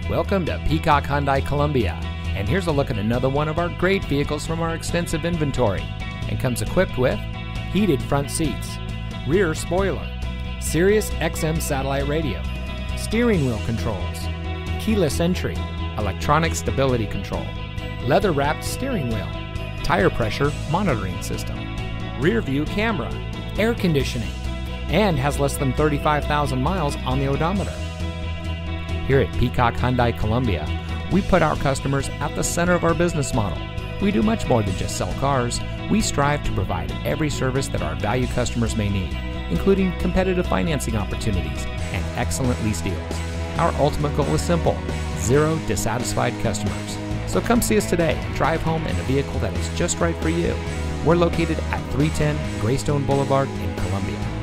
Welcome to Peacock Hyundai Columbia, and here's a look at another one of our great vehicles from our extensive inventory, and comes equipped with heated front seats, rear spoiler, Sirius XM satellite radio, steering wheel controls, keyless entry, electronic stability control, leather-wrapped steering wheel, tire pressure monitoring system, rear view camera, air conditioning, and has less than 35,000 miles on the odometer. Here at Peacock Hyundai Columbia, we put our customers at the center of our business model. We do much more than just sell cars. We strive to provide every service that our valued customers may need, including competitive financing opportunities and excellent lease deals. Our ultimate goal is simple: zero dissatisfied customers. So come see us today and drive home in a vehicle that is just right for you. We're located at 310 Greystone Boulevard in Columbia.